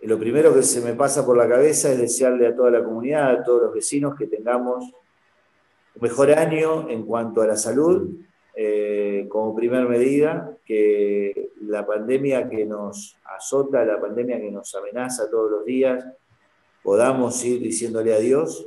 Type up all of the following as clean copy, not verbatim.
lo primero que se me pasa por la cabeza es desearle a toda la comunidad, a todos los vecinos, que tengamos un mejor año en cuanto a la salud, como primer medida, que la pandemia que nos azota, la pandemia que nos amenaza todos los días, podamos ir diciéndole adiós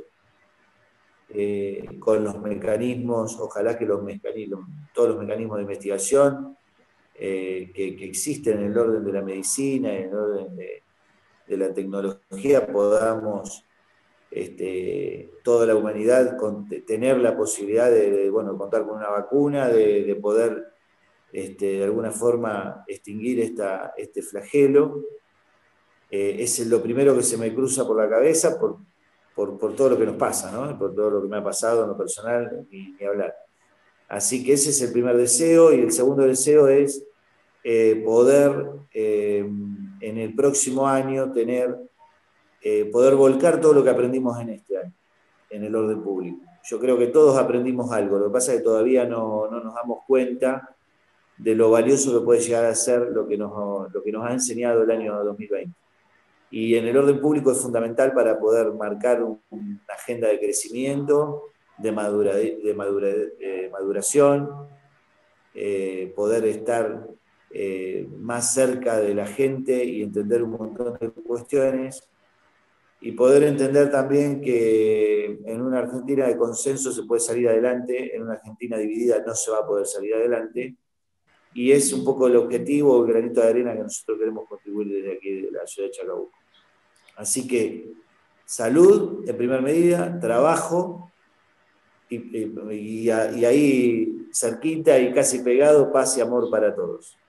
con los mecanismos, ojalá que todos los mecanismos de investigación que existen en el orden de la medicina, en el orden de la tecnología, podamos toda la humanidad tener la posibilidad de contar con una vacuna, de poder de alguna forma extinguir este flagelo. Es lo primero que se me cruza por la cabeza por todo lo que nos pasa, ¿no? Por todo lo que me ha pasado en lo personal, ni hablar. Así que ese es el primer deseo, y el segundo deseo es poder en el próximo año poder volcar todo lo que aprendimos en este año, en el orden público. Yo creo que todos aprendimos algo, lo que pasa es que todavía no nos damos cuenta de lo valioso que puede llegar a ser lo que nos ha enseñado el año 2020. Y en el orden público es fundamental para poder marcar una agenda de crecimiento, de maduración, poder estar más cerca de la gente y entender un montón de cuestiones, y poder entender también que en una Argentina de consenso se puede salir adelante, en una Argentina dividida no se va a poder salir adelante, y es un poco el objetivo, el granito de arena que nosotros queremos contribuir desde aquí, de la ciudad de Chacabuco. Así que salud en primera medida, trabajo, y ahí cerquita y casi pegado, paz y amor para todos.